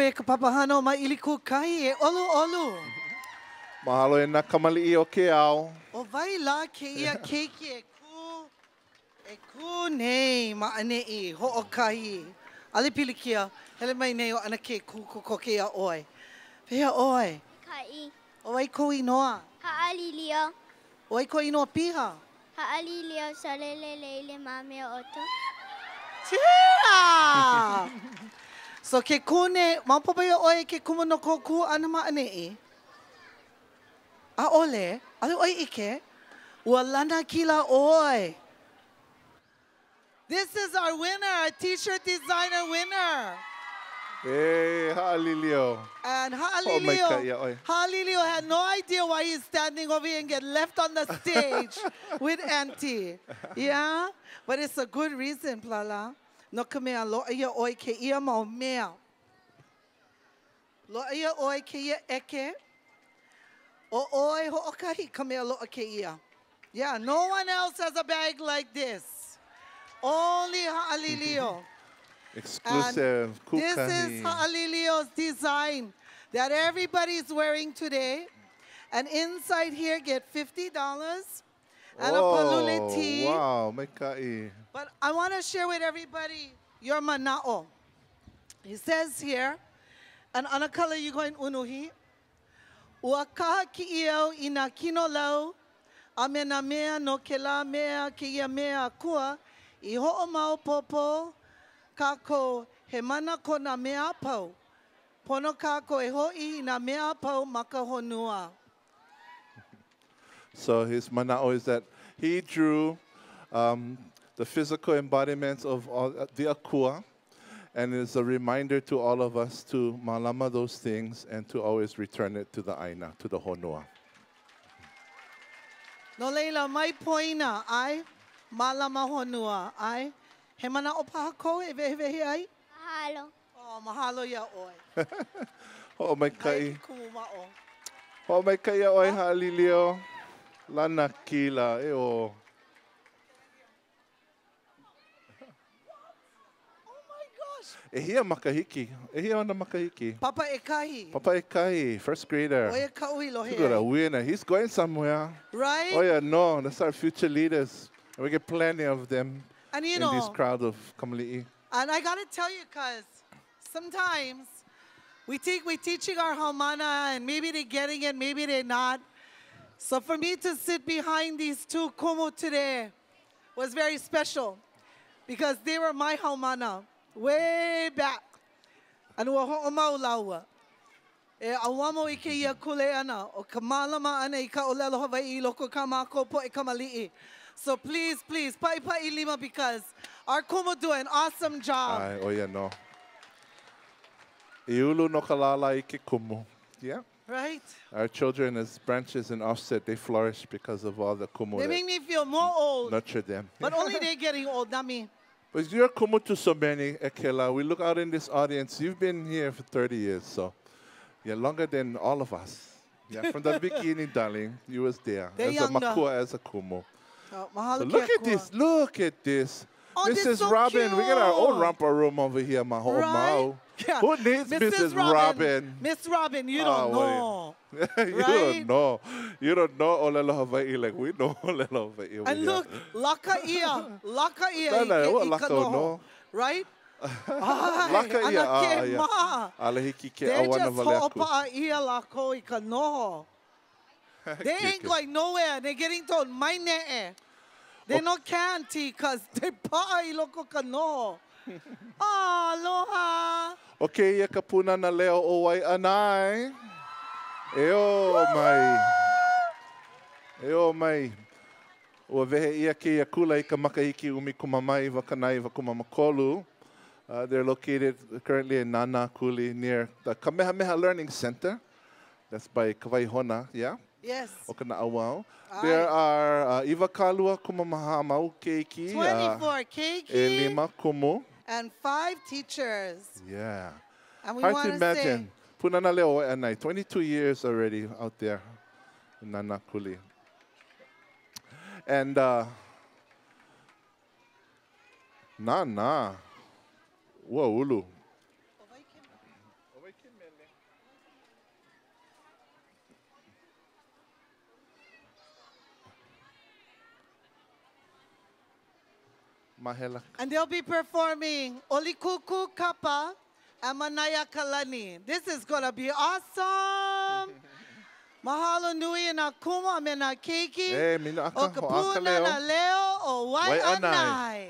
e ka Papahana o Māʻilikūkahi e olu olu. Mahalo e nā kamaliʻi o ke ao. O vai la ke ia keiki e ku, e ku nei maʻaneʻi hoʻokahi. Ale pilikia, hele mai nei o ana ke ku koke a oi. Pea oi. Kai. O ai ko inoa. Ha'alilio. O ai ko inoa piha. Ha'alilio salele leile mame oto. Tia! So ke kune, maupapa ia oi ke kumu no koku ana maʻaneʻi. A ole, ale oi ike, ua lana kila oi. This is our winner, our t-shirt designer winner. Hey, ha'alilio. And Oh my God, yeah, Ha'alilio, oi. Ha'alilio had no idea why he's standing over here and get left on the stage with Auntie. Yeah? But it's a good reason, Plala. No ka mea loa ia oi ke ia mau mea. Loa ia oi ke ia eke. O oi hoʻokahi ka mea loa ke ia. Yeah, no one else has a bag like this. Only Ha'alilio. Exclusive. And this Kukahi. is Ha'alilio's design that everybody's wearing today. And inside here, get fifty dollars and a palule tea. Wow, mai kaʻi. But I want to share with everybody your mana'o. He says here, and anakala you going unuhi, ua kaha ki iau i nā kino lau, a me nā mea no ke la mea ke ia mea akua, i hoʻomau popo, kako he mana ko nā mea pau. Pono kako e hoʻi i nā mea pau maka honua. So his mana'o is that he drew um, the physical embodiments of all, uh, the akua, and it's a reminder to all of us to malama those things and to always return it to the aina, to the honua. No leila, mai poina, ai, malama honua, ai. He mana o paha ko e vehe vehe ai? Mahalo. Oh, mahalo ia oi. Oh my Ai kai. kumu ma'o. Oh my kai oi ha'alilio. Lana kila e o. E hia makahiki. E hia ona makahiki. Papa e kahi. Papa e kai, first grader. Oia ka ui lohe He's got a ai. winner. He's going somewhere. Right? Oh yeah, no, that's our future leaders. And we get plenty of them And you in know, this crowd of kamali'i. and I gotta tell you, cause sometimes we think we're teaching our haumana and maybe they're getting it, maybe they're not. So for me to sit behind these two kumu today was very special because they were my haumana way back. And wa ho'omau laua. E awamo I ke ia kule ana o ka malama ana I ka olelo Hawaiʻi loko ka mākou po e ka mali'i. So please, please, pai pai lima because our kumu do an awesome job. Ai, oh yeah, no. Iulu no kalala I ke kumu. Yeah. Right? Our children as branches and offset, they flourish because of all the kumu They that make me feel more old, nurture them. but only they're getting old, not me. But you're kumu to so many, Ekela. We look out in this audience. You've been here for thirty years, so you're longer than all of us. Yeah, from the beginning, darling, you was there. They're as younger. a makua, as a kumu. Oh, mahalo So ke look at akua. this, look at this. Oh, this Missus so Robin, we got our own cute. romper room over here, my Hoʻomau. Right? Yeah. Who needs Missus Robin? Miss Robin, you Ah, don't well, know. yeah. you Right? don't know. You don't know Olelo Hawaiʻi like we know Olelo Hawaiʻi. over And here. look, laka ia, laka ia No, i no, ke- what i laka ka noho. no? Right? Ai, Laka ia, ana ah, ke ia. ma. Alehiki ke They awana just wale aku. hoʻopa'a ia lako i ka noho. They ain't going nowhere. They're getting told, mai ne'e. They no can't because they pa'a i loko ka noho. Oh, aloha. Okay, ia ka Pūnana Leo O Waiʻanae. E o mai. E o mai. Ua wehe ia ke ia kula I ka makahiki umi kumamai wakanai wakumamakolu. Uh, they're located currently in Nānākuli near the Kamehameha Learning Center. That's by Kawaihona, yeah? Yes. O ka Nāʻauao. There are uh, iwa kalua kumamaha mau keiki. twenty-four keiki. E lima kumu. And five teachers. Yeah. And we Hard want to to imagine. Pūnana Leo O Mānoa, twenty-two years already out there in Nānākuli. And uh, na na. Ua ulu. Mahela. And they'll be performing Olikuku Kapa and Manaya Kalani. This is going to be awesome. Mahalo nui na kuma me na keiki. Hey, mina aka, o ka Pūnana Leo O Waiʻanae.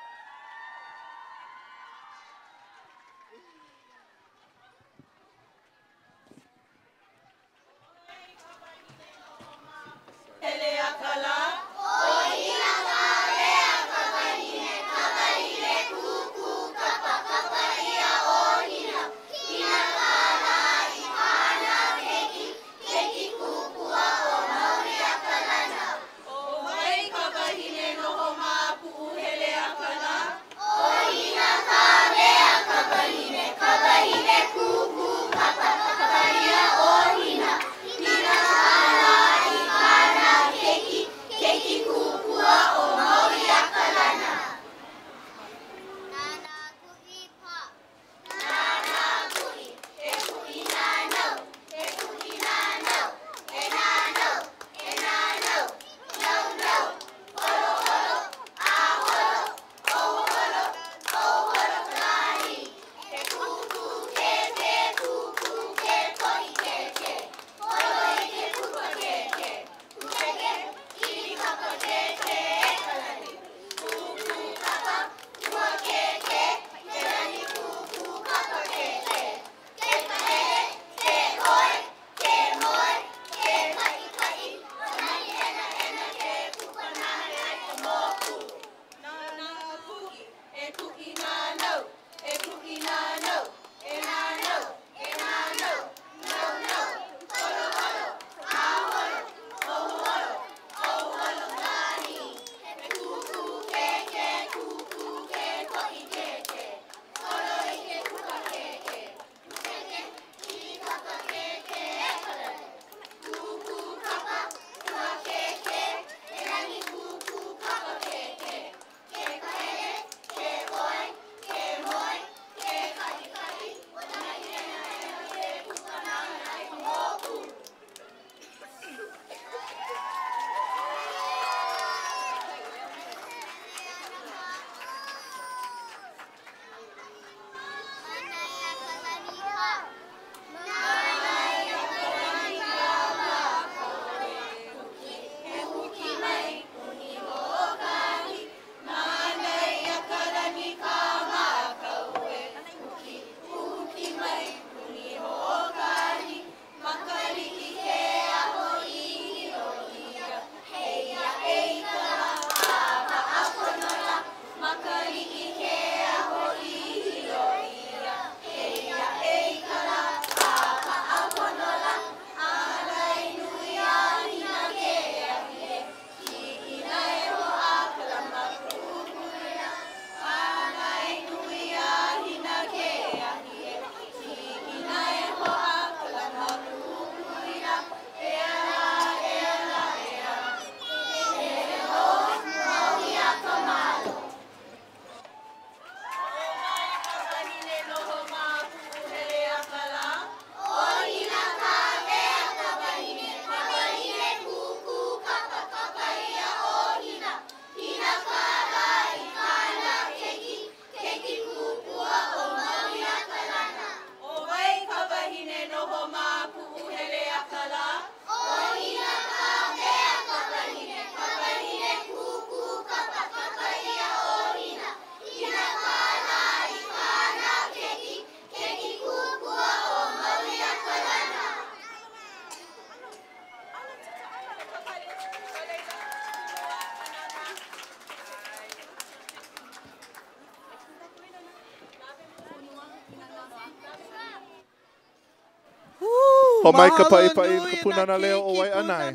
Ho mai ka pai pai ka Pūnana Leo O Waiʻanae.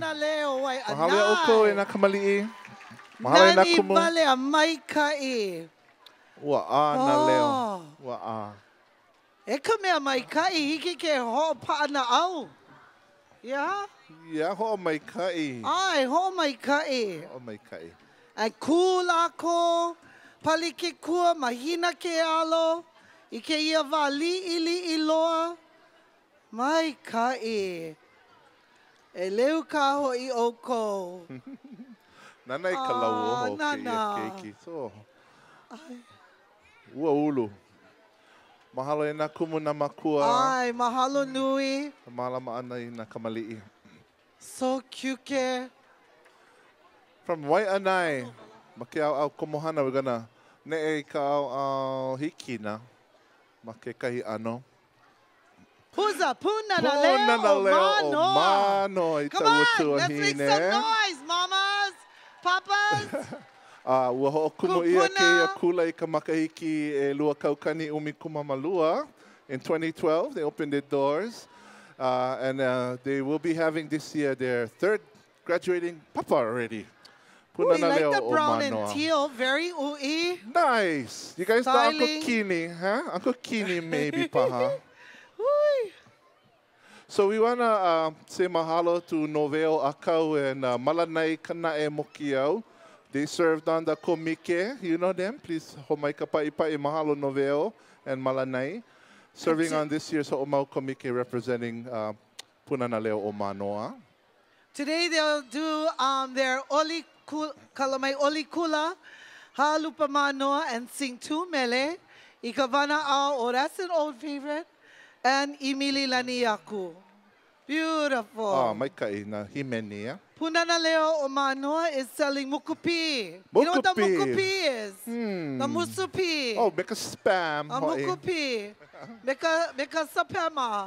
Mahalo o ko e nā kamaliʻi. Mahalo e nā kumu. Nani vale a maikai. Ua a nā leo. Ua a. E ka mea maikai hiki ke hoʻopaʻana au. Ia? Ia ho maikai. Ai, ho maikai. Ho maikai. Ai kula ko pali ke kua mahina ke alo i ke ia wali ili iloa. Mai kai. E leu ka ho i o ko. Nana i ka lau oho ke ia keiki. So, Ua ulu. Mahalo e nā kumu nā makua. Ai, mahalo nui. Malama ana i nā kamali'i. So cute. From Waiʻanae, ma ke au au komohana, we're gonna ne'e ka au au hikina, ma ke kahi ano. Puza, Pūnana Leo O Mānoa. Come on, let's make some noise, mamas, papas. Uh, ua hoʻokumu ia ke ia kula I ka makahiki e lua kaukani umi kumamalua. In twenty twelve, they opened their doors. Uh, and uh, they will be having this year their third graduating papa already. Ooh, you like the brown and teal, very ʻui. Nice. You guys know Uncle Kini, huh? Uncle Kini maybe, paha. So we want to uh, say mahalo to Noveo Akau and uh, Malanai Kanae Mokiau. They served on the komike. You know them? Please, homai ka paipai mahalo Noveo and Malanai. Serving on this year's Hoʻomau komike representing uh, Pūnana Leo O Mānoa. Today they'll do um, their oli kalamai oli kula, halupa manoa, and sing two mele. Ikavana ao, oh that's an old favorite. And imili lani aku. Beautiful. Oh, mai kai na himeni, yeah? Pūnana Leo O Mānoa is selling mukupi. You know what the mukupi is? Hmm. The musupi. Oh, make a spam. A mukupi. Make a, make a sapema.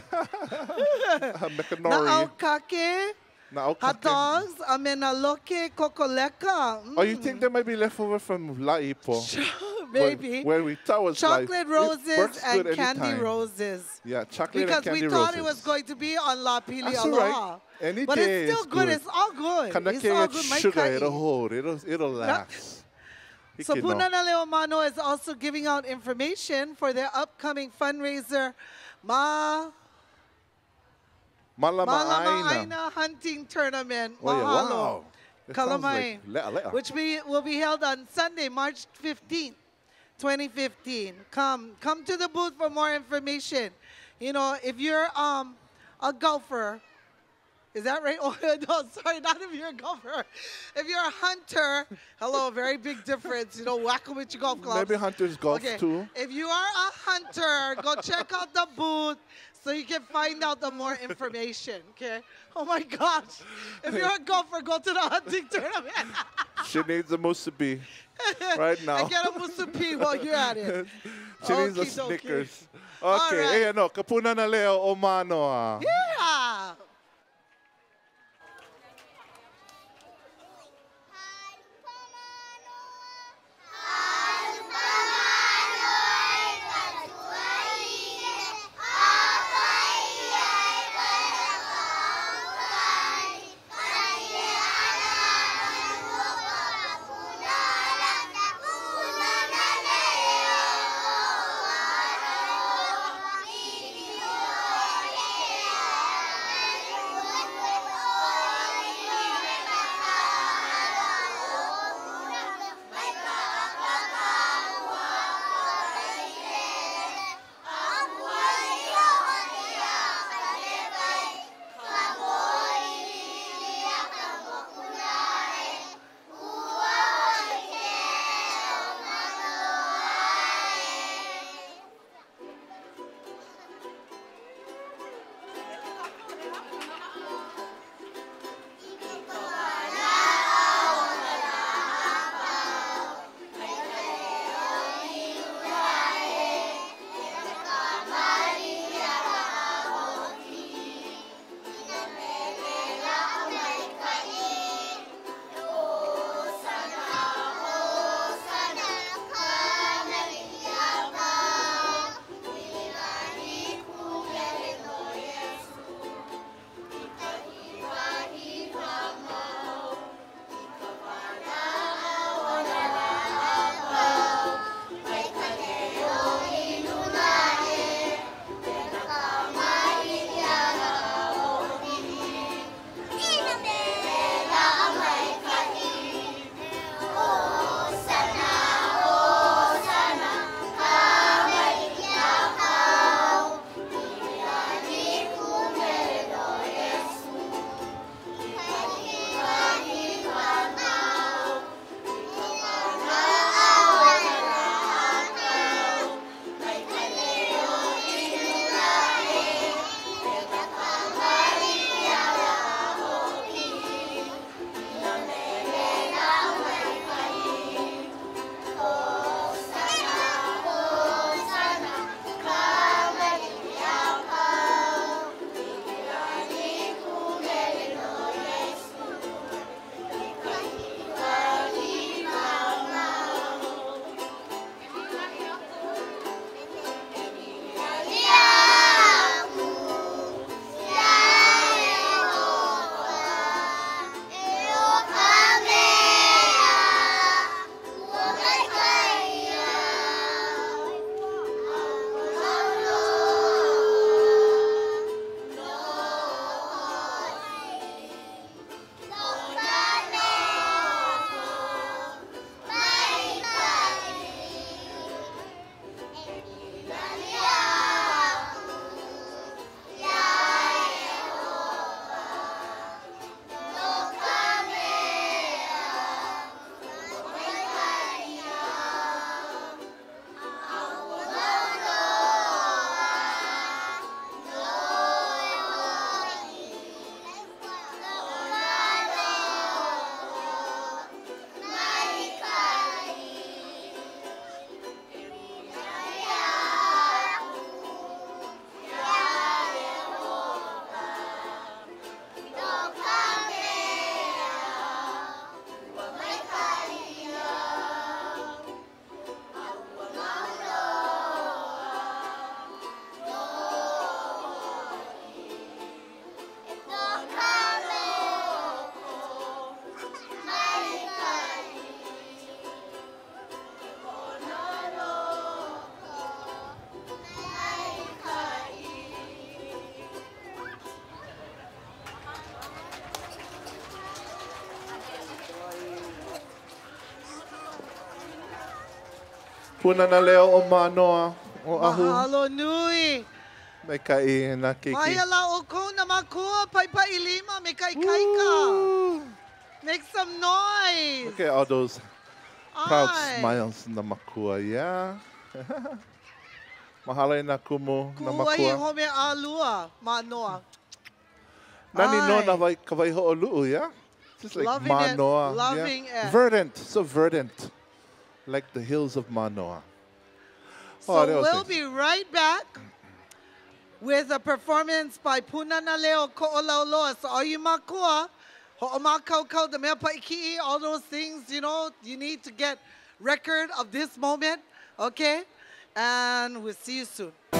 Make a nori. Na aukake. Na aukake. Hot dogs. Amena loke kokoleka. Mm. Oh, you think there might be leftover from Laipo? Maybe. Where, where we thought was chocolate life. roses and candy anytime. roses. Yeah, chocolate because and candy we thought roses. it was going to be on La Pili That's Aloha. right. Any but day it's still is good. good. It's all good. Kana It's ke all good. sugar, Maikai. it'll hold. It'll, it'll last. So Hiki no. Pūnana Leo O Mānoa is also giving out information for their upcoming fundraiser, Ma Malama Malama Aina. Aina Hunting Tournament. Oh, yeah. Mahalo. Wow. That sounds Kalamai. like lea, lea. Which we, will be held on Sunday, March fifteenth, twenty fifteen. Come, come to the booth for more information. You know, if you're um, a golfer, is that right? Oh, no, sorry, not if you're a golfer. If you're a hunter, hello, very big difference. You know, whack 'em with your golf clubs. Maybe hunters golf okay. too. If you are a hunter, go check out the booth so you can find out the more information, okay? Oh my gosh. If you're a golfer, go to the hunting tournament. She needs a musubi right now. And get a musubi while you're at it. She needs a Okie dokie. Snickers. All Okay, right. hey, no, ka Pūnana Leo O Mānoa. Yeah. Pūnana Leo O Mānoa. Oʻahu. Mahalo nui. Me kai na keiki. Maya la o ko na makua pai pai lima me kai kaika. Make some noise. Look at all those proud Ai. smiles in the makua, yeah. Mahalo na kumu na Kuai makua. home alua manoa. Nani no Ai. na vai kawai hoʻoluʻu, yeah. Just like Loving it, Manoa. loving yeah. it. Verdant, so verdant. Like the hills of Manoa. So Oh, that was we'll nice. be right back with a performance by Pūnana Leo Koʻolauloa. So all you makua, hoʻomau kaukau, the mea paʻikiʻi, all those things, you know, you need to get record of this moment, okay? And we'll see you soon.